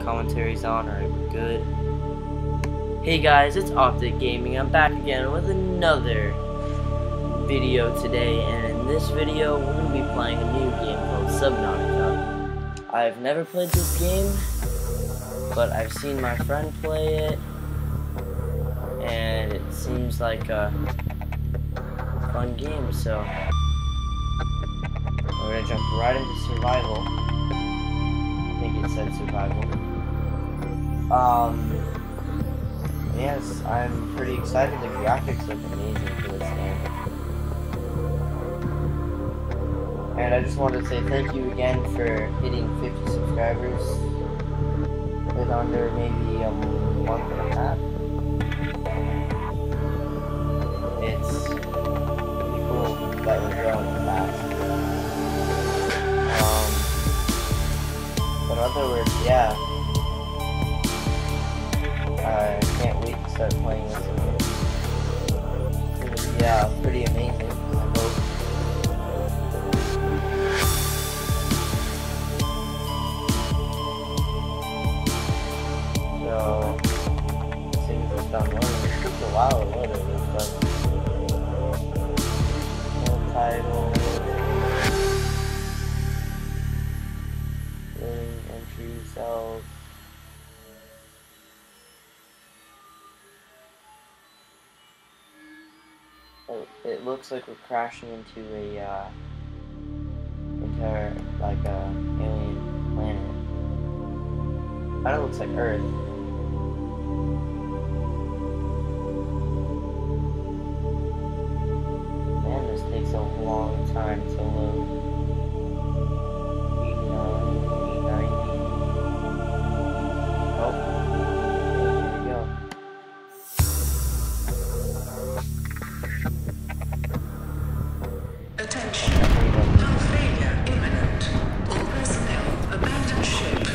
commentaries on are good. Hey guys, it's Optic Gaming. I'm back again with another video today, and in this video we're going to be playing a new game called Subnautica. I've never played this game, but I've seen my friend play it, and it seems like a fun game, so we're going to jump right into survival. I think it said survival. Yes, I'm pretty excited. The graphics look amazing for this game. And I just wanted to say thank you again for hitting 50 subscribers with under maybe a month and a half. It's pretty cool that we're growing fast. But in other words, yeah. I can't wait to start playing this again. It's gonna be, yeah, pretty amazing, I hope. So, as soon as it's done loading, it took a while to load it, but no title, loading entry cells. Oh, it looks like we're crashing into a like a alien planet. Kinda looks like Earth. Man, this takes a long time to load. 89, 390. Oh, here we go. Attention. Hull failure imminent. All personnel abandon ship.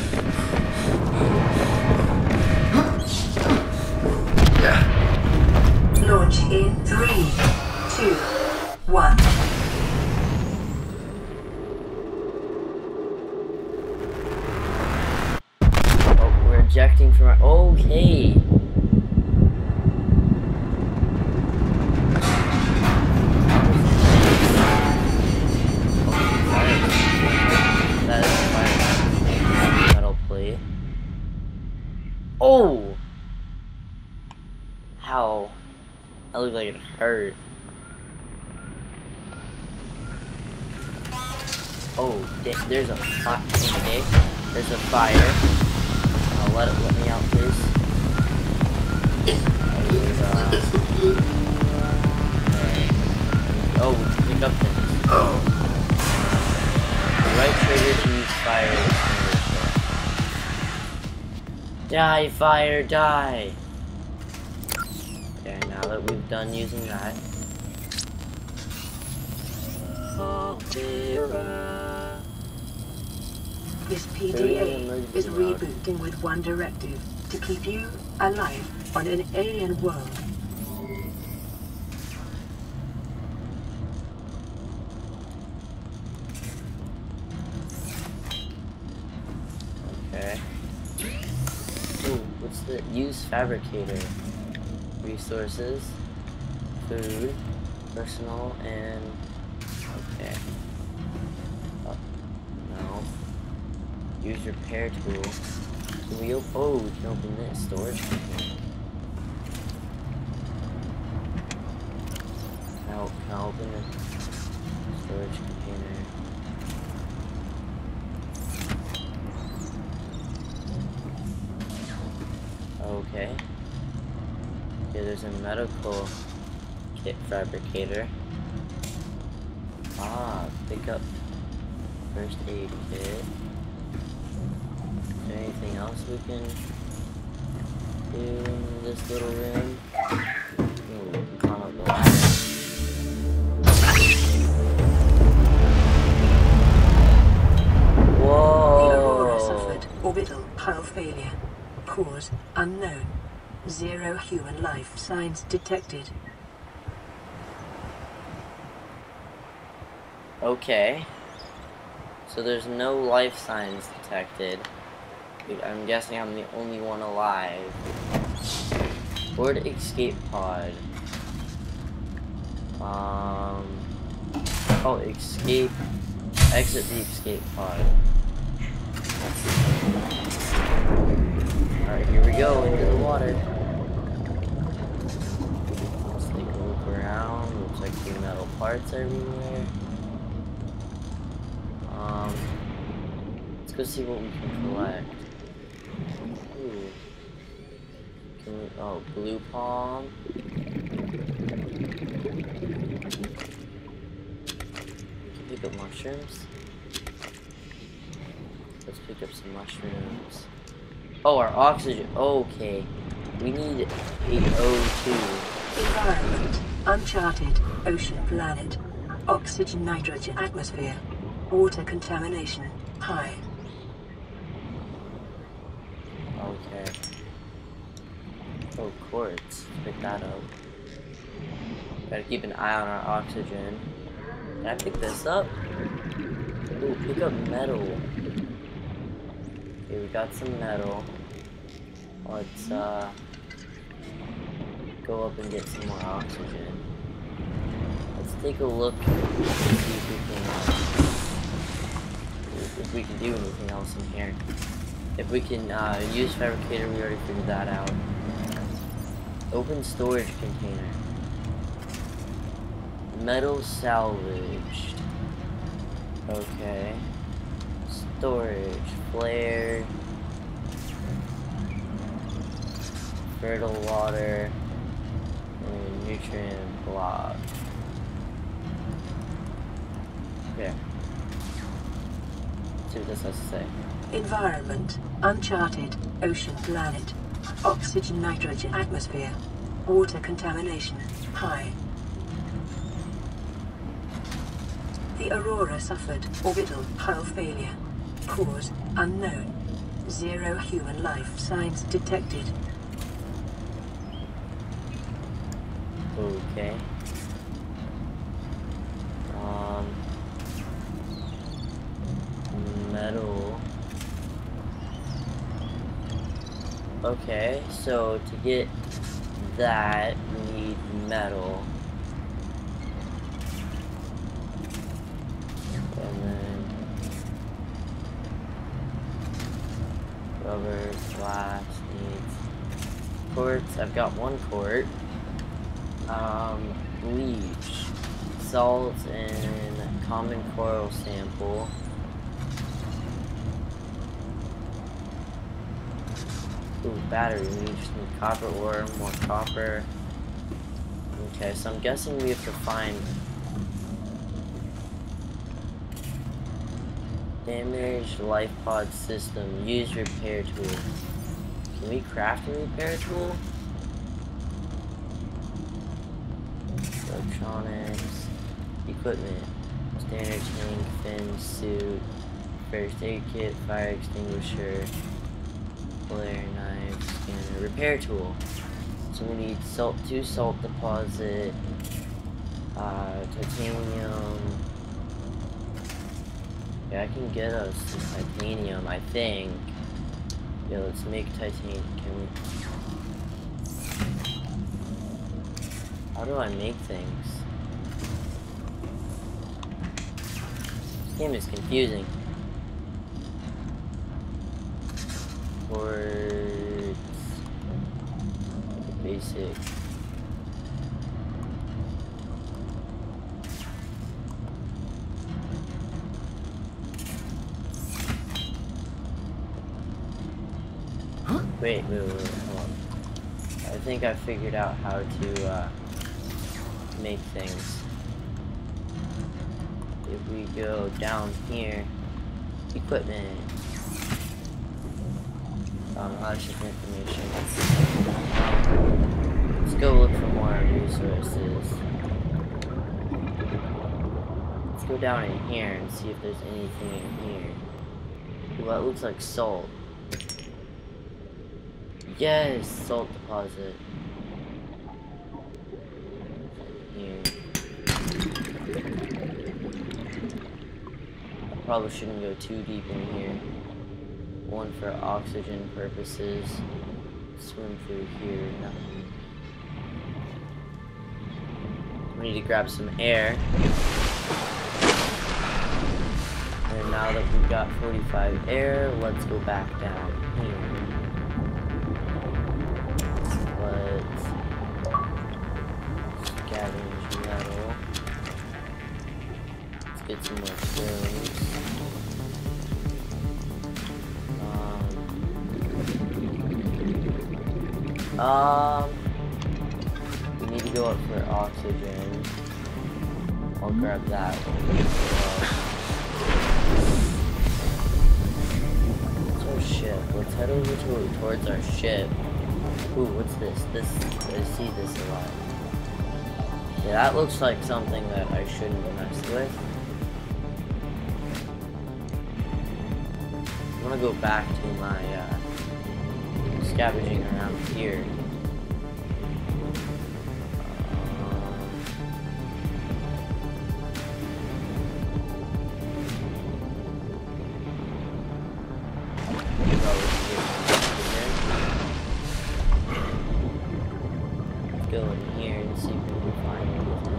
Launch in 3, 2, 1. Oh, we're ejecting from our... Okay. Oh! How? That looked like it hurt. Oh, there's a fire. Okay, there's a fire. I'll let me out, please. Oh, we can pick up things. The right trigger to use fire extinguisher. Die, fire, die! Okay, now that we've done using that. This PDA is rebooting with one directive: to keep you alive on an alien world. Okay. Ooh, what's the use fabricator? Resources, food, personal, and okay. Oh, no. Use repair tool. Can we oh, we can open this storage container. Can I open the storage container? Okay. Okay, there's a medical kit fabricator. Ah, pick up first aid kit. Is there anything else we can do in this little room? Ooh, we can climb up the ladder. Whoa! Suffered orbital hull failure. Cause unknown. 0 human life signs detected. Okay. So there's no life signs detected. I'm guessing I'm the only one alive. Board escape pod. Oh, escape. Exit the escape pod. Alright, here we go, into the water. Let's take a look around. Looks like the metal parts everywhere. Let's go see what we can collect. Ooh. Can we, oh, blue palm. Pick up mushrooms. Let's pick up some mushrooms. Oh, our oxygen. Okay. We need 802. Environment. Uncharted. Ocean planet. Oxygen, nitrogen, atmosphere. Water contamination. High. Okay. Oh, quartz. Pick that up. Gotta keep an eye on our oxygen. Can I pick this up? Ooh, pick up metal. Okay, we got some metal. Let's go up and get some more oxygen. Let's take a look and see if we can do anything else in here. If we can use fabricator, we already figured that out. Open storage container. Metal salvaged. Okay. Storage. Flare. Fertile water. And nutrient block. Okay. Let's see what this has to say. Environment. Uncharted. Ocean planet. Oxygen, nitrogen, atmosphere. Water contamination. High. The Aurora suffered orbital hull failure. Cause unknown. 0 human life signs detected. Okay. Metal. Okay, so to get that, we need metal. And then rubber, glass, needs quartz. I've got 1 quart. Bleach, salt, and common coral sample. Ooh, battery. We just need copper ore, more copper. Okay, so I'm guessing we have to find damaged life pod system. Use repair tool. Can we craft a repair tool? Electronics, equipment, standard tank, fin, suit, first aid kit, fire extinguisher, flare, knife, scanner, repair tool. So we need 2 salt deposit, titanium. Yeah, I can get us some titanium, I think. Yeah, let's make titanium. How do I make things? This game is confusing. Quartz. Basic. Wait, hold on. I think I figured out how to make things. If we go down here, equipment. Lots of information. Let's go look for more resources. Let's go down in here and see if there's anything in here. Ooh, that looks like salt. Yes, salt deposit. Here. I probably shouldn't go too deep in here. one for oxygen purposes. Swim through here, nothing. We need to grab some air. And now that we've got 45 air, let's go back down here. Let's scavenge metal. Let's get some more stones. We need to go up for oxygen. I'll grab that one. What's our ship? Let's head over towards our ship. Ooh, what's this? I see this a lot. Yeah, that looks like something that I shouldn't mess with. I'm gonna go back to my scavenging around here. Let's go in here and see if we can find anything.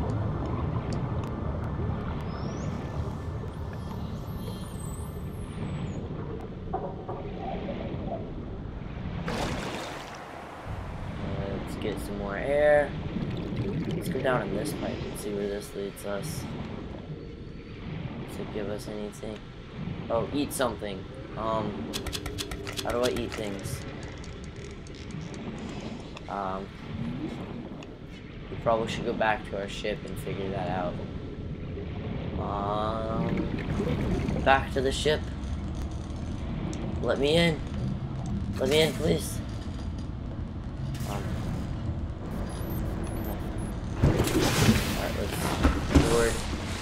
Get some more air. Let's go down in this pipe and see where this leads us. Does it give us anything? Oh, eat something. How do I eat things? We probably should go back to our ship and figure that out. Back to the ship. Let me in. Let me in, please. Alright, let's board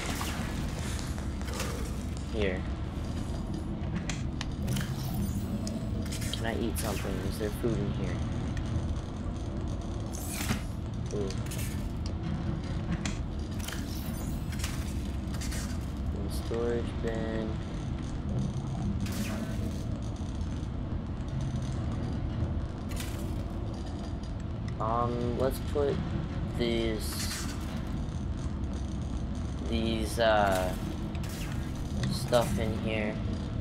here. Can I eat something? Is there food in here? Ooh. In the storage bin. Let's put these stuff in here.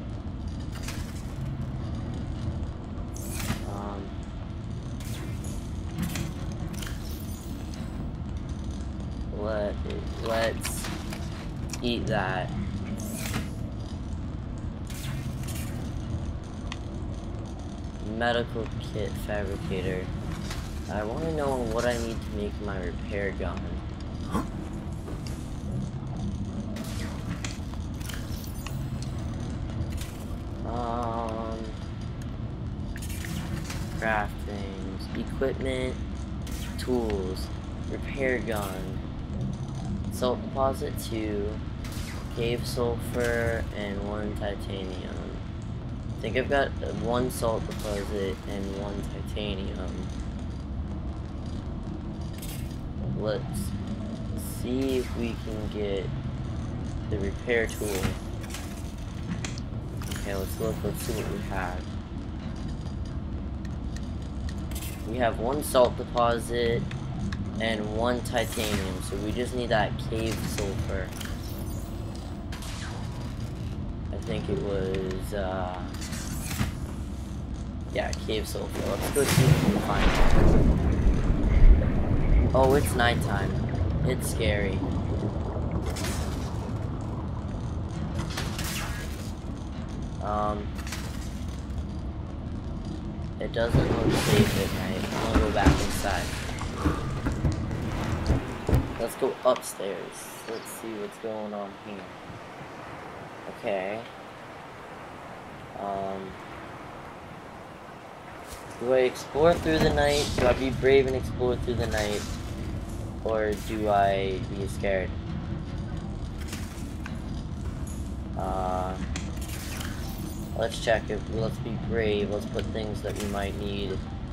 Let's eat that. Medical kit fabricator. I want to know what I need to make my repair gun. Craftings, equipment, tools, repair gun, salt deposit 2, cave sulfur, and 1 titanium. I think I've got 1 salt deposit and 1 titanium. Let's see if we can get the repair tool. Okay, let's see what we have. We have 1 salt deposit and 1 titanium, so we just need that cave sulfur. I think it was, yeah, cave sulfur. Let's go see if we can find it. Oh, it's nighttime. It's scary. It doesn't look safe at night. I'm gonna go back inside. Let's go upstairs. Let's see what's going on here. Okay. Do I explore through the night? Do I be brave and explore through the night? Or do I be scared? Let's check if let's be brave. Let's put things that we might need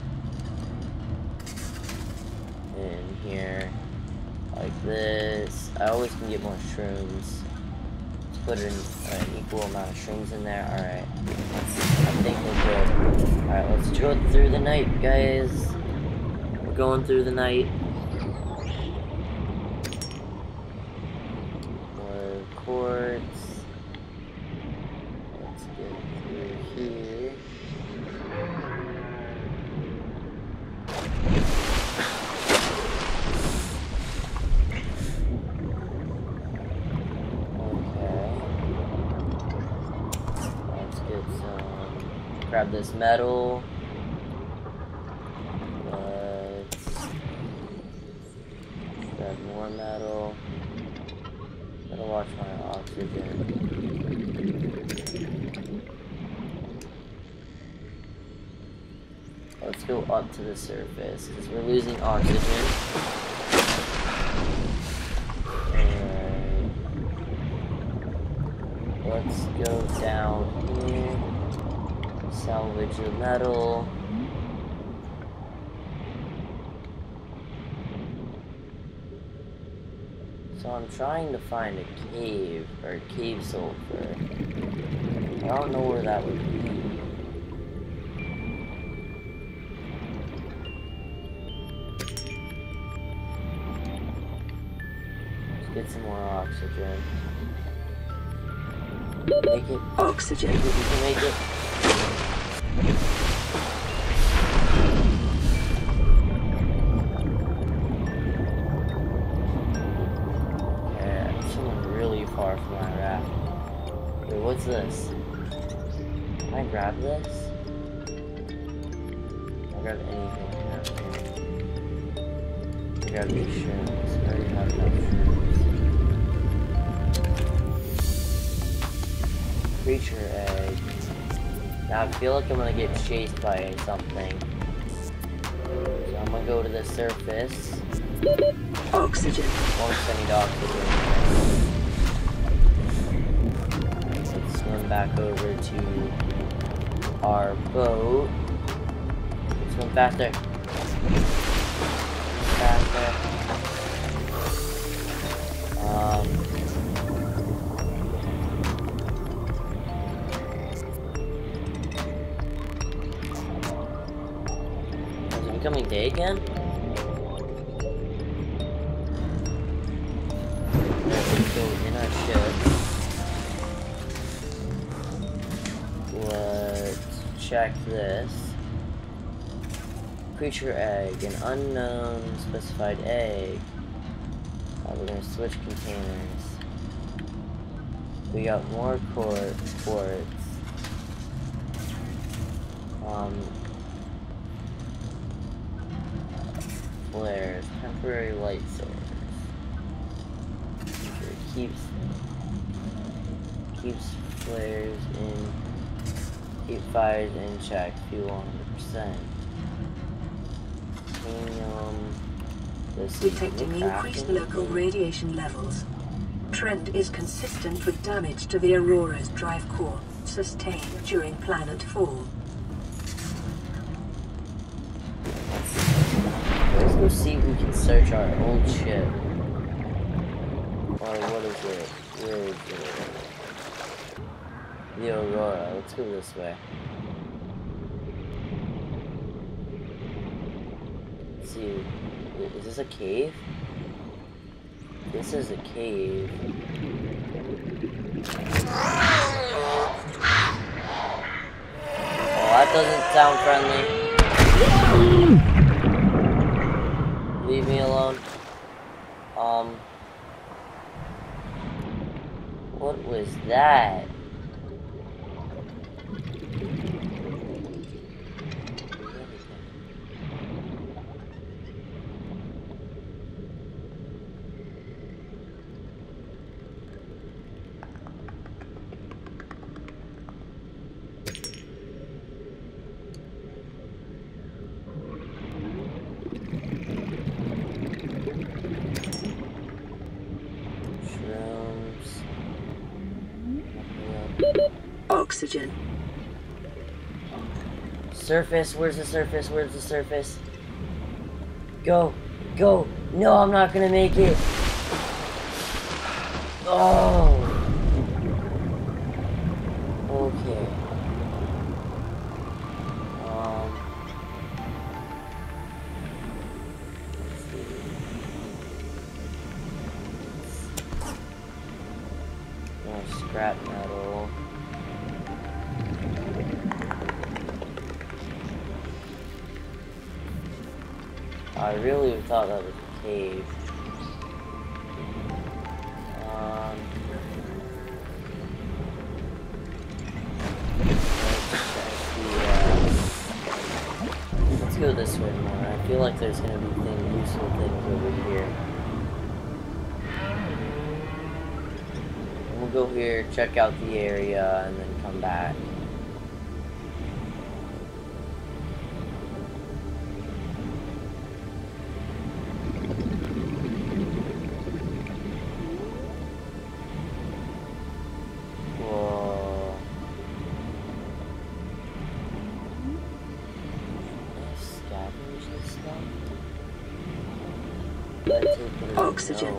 in here. Like this. I always can get more shrooms. put an equal amount of strings in there. Alright. I think we're good. Alright, let's go through the night, guys. We're going through the night. More quartz. Let's get through here. Grab this metal. Let's grab more metal. Gotta watch my oxygen. Let's go up to the surface because we're losing oxygen. Alright. Let's go down here. Salvage the metal. So I'm trying to find a cave, or cave sulfur. I don't know where that would be. Let's get some more oxygen. Make it. Oxygen. Make it, we can make it. Far from my raft. Wait, what's this? Can I grab this? Can I grab anything here? I grab these shrooms. I already have enough shrooms. Creature egg. Now I feel like I'm gonna get chased by something. So I'm gonna go to the surface. Oxygen. Won't send me to oxygen. Swim back over to our boat. Swim faster. Faster. Is it becoming day again? Let's go in our ship. Let's check this. Creature egg, an unknown specified egg. We're gonna switch containers. We got more quartz. Flares, temporary light source. Keeps flares in. Keep fires in check, fuel 100%. Detecting increased local radiation levels. Trend is consistent with damage to the Aurora's drive core, sustained during planet fall. Let's go see if we can search our old ship. Or what is it? Where is it? The Aurora. Let's go this way. Let's see. Is this a cave? This is a cave. Oh, that doesn't sound friendly. Leave me alone. What was that? Oxygen. Surface, where's the surface? Where's the surface? Go! Go! No, I'm not gonna make it! Oh! scrap metal. I really thought that was a cave. Let's go this way more. I feel like there's gonna be useful things over here. And we'll go here, check out the area, and then come back. Oxygen.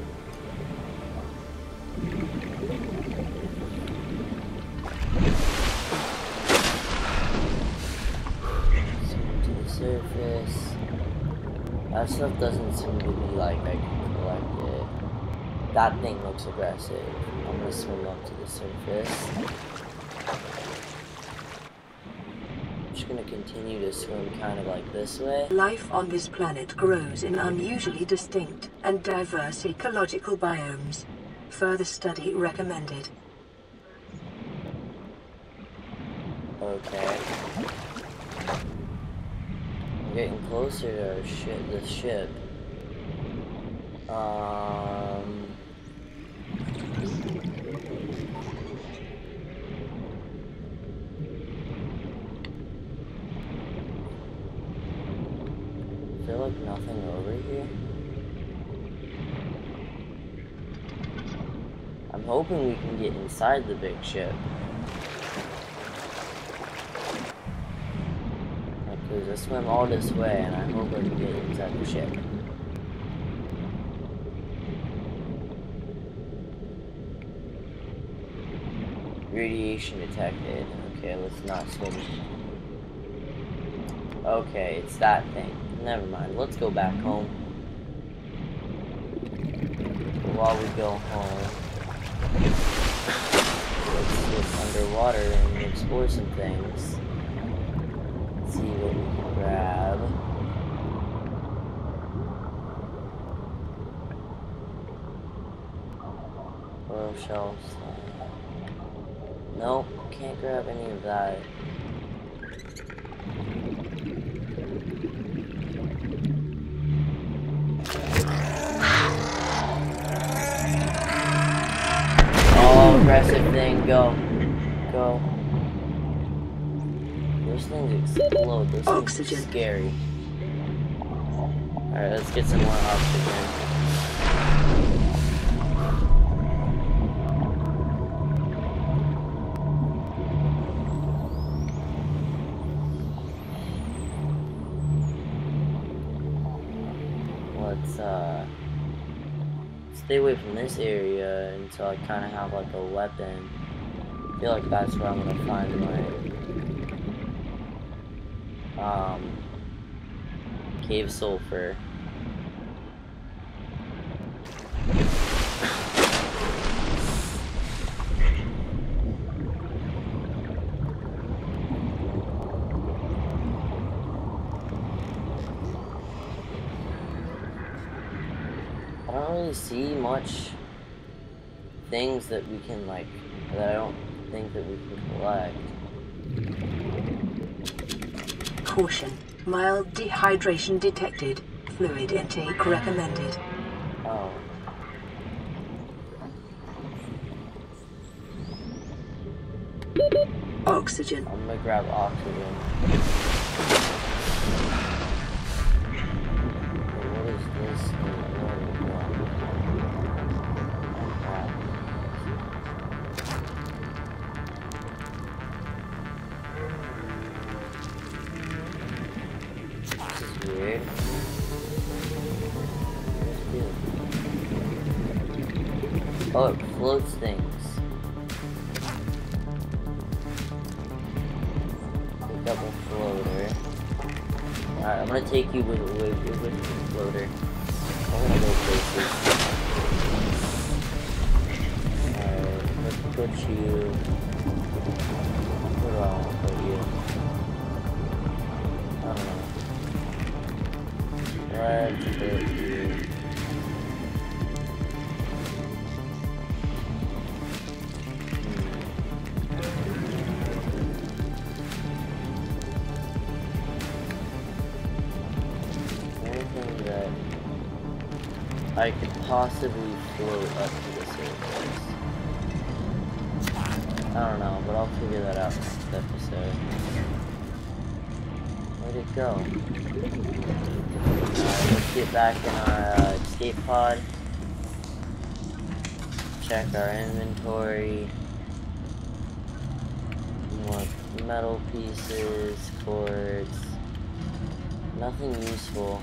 To the surface. That stuff doesn't seem to be like I can collect it. That thing looks aggressive. I'm gonna swim up to the surface. I'm just gonna continue to swim kind of like this way. Life on this planet grows in unusually distinct and diverse ecological biomes. Further study recommended. Okay. I'm getting closer to our the ship. I feel like nothing over here. I'm hoping we can get inside the big ship. Because I swim all this way and I hope I can get inside the ship. Radiation detected. Okay, let's not swim. Okay, it's that thing. Never mind, let's go back home. While we go home, let's look underwater and explore some things. See what we can grab. Oil shelves. Nope, can't grab any of that. Aggressive thing, go. Go. Those things explode. Those Oxygen. things are scary. Alright, let's get some more oxygen. Let's stay away from this area until I kind of have like a weapon. I feel like that's where I'm gonna find my cave sulfur. I don't really see much things that we can like, that I don't think that we can collect. Caution. Mild dehydration detected. Fluid intake recommended. Oh. Oxygen. I'm gonna grab oxygen. What is this? This is weird. Oh, it floats things. Double floater. Alright, I'm gonna take you with the floater. I wanna go places. Alright, put you. Where do I want to put you? I don't know. Let's put you. Anything that I could possibly float up to the surface. I don't know, but I'll figure that out next episode. Where'd it go? Let's get back in our escape pod. Check our inventory. More metal pieces, cords. Nothing useful.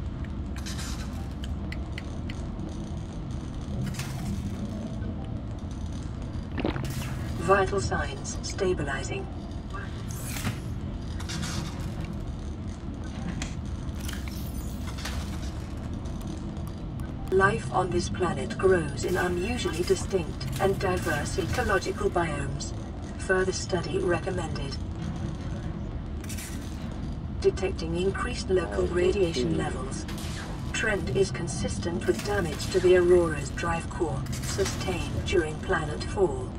Vital signs stabilizing. Life on this planet grows in unusually distinct and diverse ecological biomes. Further study recommended. Detecting increased local radiation levels. Trend is consistent with damage to the Aurora's drive core, sustained during planet fall.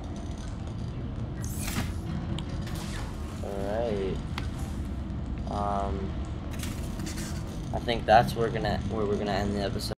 Alright. I think that's where we're gonna end the episode.